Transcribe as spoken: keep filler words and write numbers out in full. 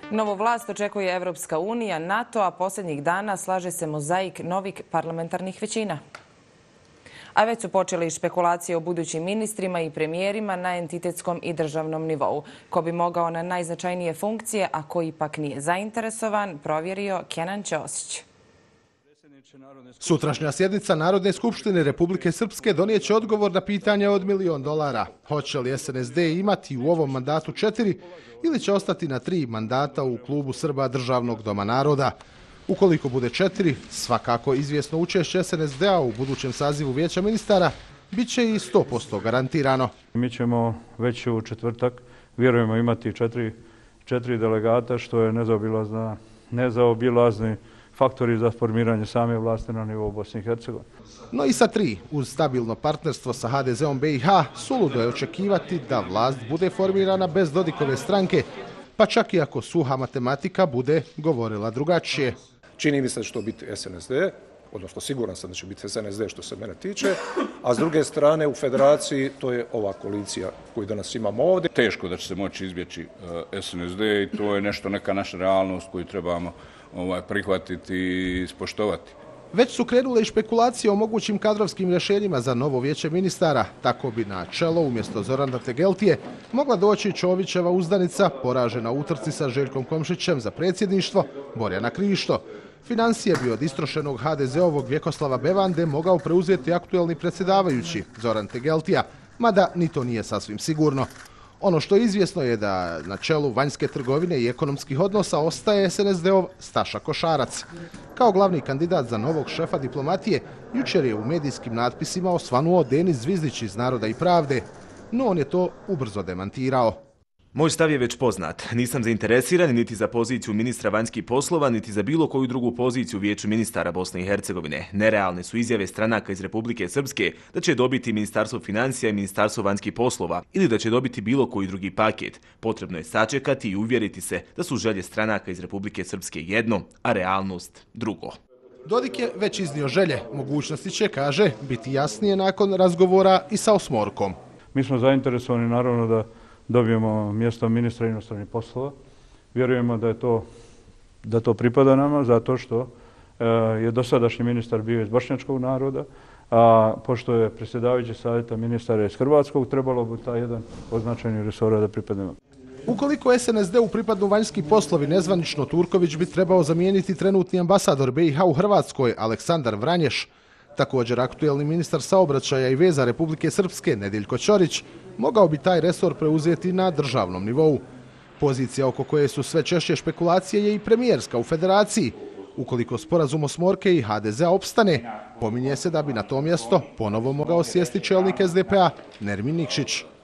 Novu vlast očekuje Evropska unija, NATO, a posljednjih dana slaže se mozaik novih parlamentarnih većina. A već su počeli špekulacije o budućim ministrima i premijerima na entitetskom i državnom nivou. Ko bi mogao na najznačajnije funkcije, a ko ipak nije zainteresovan, provjerio Kenan Ćosić. Sutrašnja sjednica Narodne skupštine Republike Srpske donijet će odgovor na pitanje od milion dolara. Hoće li S N S D imati u ovom mandatu četiri ili će ostati na tri mandata u klubu Srba Državnog doma naroda? Ukoliko bude četiri, svakako izvjesno učešće S N S D-a u budućem sazivu vijeća ministara bit će i sto posto garantirano. Mi ćemo već u četvrtak, vjerujemo, imati četiri, četiri delegata, što je nezaobilazna, nezaobilazni faktori za formiranje same vlasti na nivou Bosne i Hercegovine. No i sa tri, uz stabilno partnerstvo sa H D Z-om B i H, suludo je očekivati da vlast bude formirana bez Dodikove stranke, pa čak i ako suha matematika bude govorila drugačije. Čini mi se da će to biti S N S D, odnosno siguran sam da će biti S N S D što se mene tiče, a s druge strane u federaciji to je ova koalicija koju danas imamo ovdje. Teško da će se moći izbjeći S N S D i to je nešto, neka naša realnost koju trebamo ovaj, prihvatiti i ispoštovati. Već su krenule i špekulacije o mogućim kadrovskim rješenjima za novo vijeće ministara. Tako bi na čelo umjesto Zorana Tegeltije mogla doći Čovićeva uzdanica, poražena u utrci sa Željkom Komšićem za predsjedništvo, Borjana Krišto. Financije bi od istrošenog H D Z-ovog Vjekoslava Bevande mogao preuzeti aktuelni predsjedavajući Zoran Tegeltija, mada ni to nije sasvim sigurno. Ono što je izvjesno je da na čelu vanjske trgovine i ekonomskih odnosa ostaje S N S D-ov Staša Košarac. Kao glavni kandidat za novog šefa diplomatije, jučer je u medijskim natpisima osvanuo Denis Zvizdić iz Naroda i pravde, no on je to ubrzo demantirao. Moj stav je već poznat. Nisam zainteresiran niti za poziciju ministra vanjskih poslova, niti za bilo koju drugu poziciju u vijeću ministara Bosne i Hercegovine. Nerealne su izjave stranaka iz Republike Srpske da će dobiti Ministarstvo financija i Ministarstvo vanjskih poslova ili da će dobiti bilo koji drugi paket. Potrebno je sačekati i uvjeriti se da su želje stranaka iz Republike Srpske jedno, a realnost drugo. Dodik je već iznio želje. Mogućnosti će, kaže, biti jasnije nakon razgovora i sa Osmorkom. Mi smo zainteresovani naravno da dobijemo mjesto ministra inostranih poslova. Vjerujemo da je to, da to pripada nama zato što e, je dosadašnji ministar bio iz bošnjačkog naroda, a pošto je predsjedavajući savjeta ministara iz hrvatskog, trebalo bi taj jedan od značajnih resora da pripadamo. Ukoliko S N S D-u pripadnu vanjski poslovi, nezvanično Turković bi trebao zamijeniti trenutni ambasador B i H u Hrvatskoj, Aleksandar Vranješ. Također aktuelni ministar saobraćaja i veza Republike Srpske, Nedeljko Ćorić, mogao bi taj resor preuzeti na državnom nivou. Pozicija oko koje su sve češće špekulacije je i premijerska u federaciji. Ukoliko sporazum Osmorke i H D Z-a opstane, pominje se da bi na to mjesto ponovo mogao sjesti čelnik S D P-a Nermin Nikšić.